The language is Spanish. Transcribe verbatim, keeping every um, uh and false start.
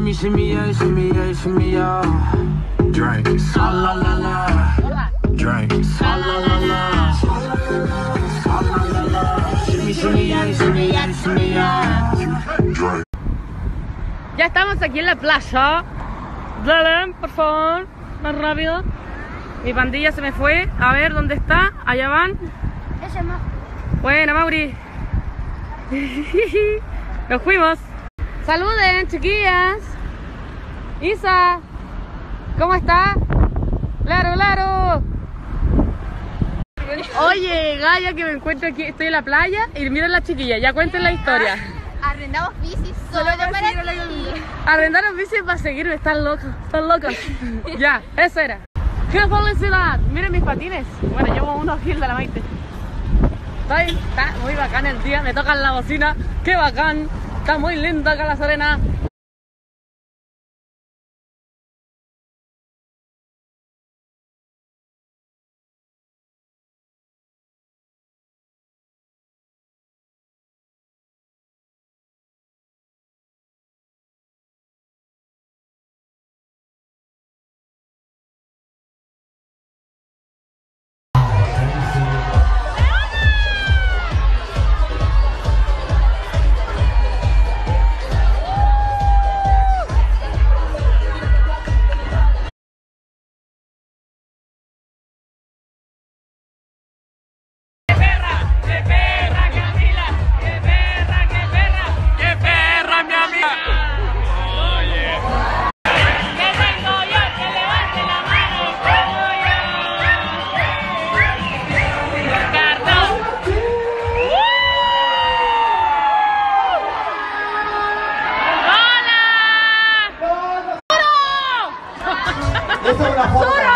Shimmy, shimmy, yeah, shimmy, yeah, shimmy, yeah. Drink it, sa la la la. Drink it, sa la la la. Sa la la la. Shimmy, shimmy, yeah, shimmy, yeah, shimmy, yeah. Drink. Ya estamos aquí en la playa. Dale, por favor, más rápido. Mi pandilla se me fue. A ver, ¿dónde está? Allá van. Ese más. Buena, Mauri. Nos fuimos. Saluden, chiquillas. Isa, ¿cómo está? Claro, claro. Oye, Gaya, que me encuentro aquí. Estoy en la playa y miren la chiquilla. Ya cuenten la historia. Arrendamos bicis solo para ti. Arrendaron bicis para seguirme. Están locos, están locos. Ya, eso era. ¡Qué felicidad! Miren mis patines. Bueno, llevo unos Gil de la Maite. Está, está muy bacán el día. Me tocan la bocina. ¡Qué bacán! Está muy lindo acá La Serena. ¡Esa es una foto!